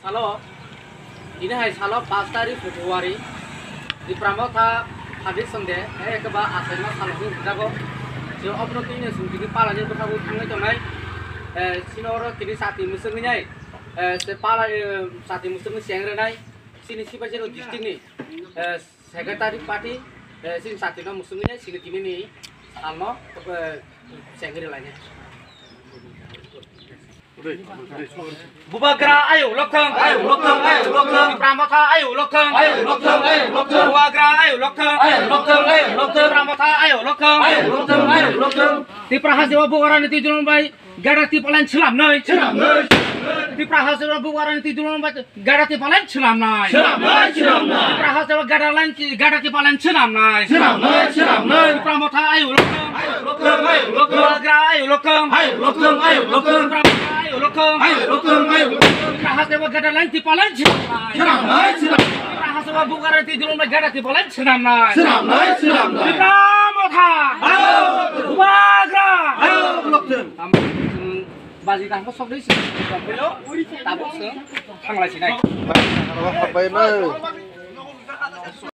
Salo, ini hai salo 5 tarik Februari di Pramotha hadir sende, keba asal mas salo ini jago. Jo opno ini sendiri pala jadi berkabu tangga jongai. Sinoro kini sati musuhnya, sepala sati musuhnya siang renai. Sini siapa jadi district ni, sekretari parti, sini sati no musuhnya sini kini ni, almo siang renai. Bubagra ayo lokang Pramotha ayo lokang Bubagra ayo lokang Pramotha ayo lokang di Prahasiwa buaran itu dulu baik gara ti palan selam nai di Prahasiwa buaran itu dulu baik gara ti palan selam nai di Prahasiwa gara ti palan selam nai di Pramotha ayo lokang Bubagra ayo lokang Prahasiwa gada lain ti palan selam nai Prahasiwa buaran itu dulu baik gara ti palan selam nai di Pramotha Bubagra Bazi tang có sốc đấy, sốc đấy lỗ, tao bốc sướng, thằng là chỉ này.